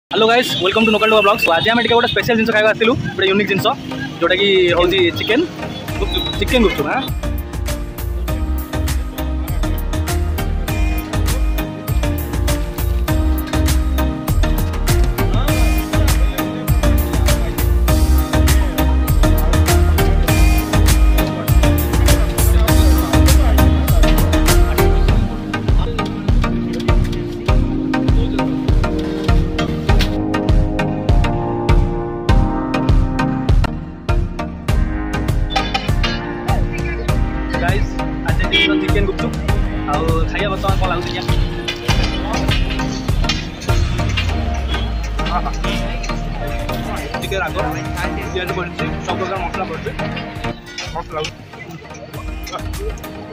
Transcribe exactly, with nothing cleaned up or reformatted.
Hello guys welcome to नोकल blogs. आज आम गोटे स्पेशल जिन खाଇବା आसलु गोटे यूनिक जिन जोटा कि हूँ चिकेन चिकेन गुपचुप। हाँ चिकेन गुपचुप आउ खाइया बर्तमान कौन लगुच चिकेन आग पिज पड़ी सब प्रकार मसला पड़े मस्त लगे।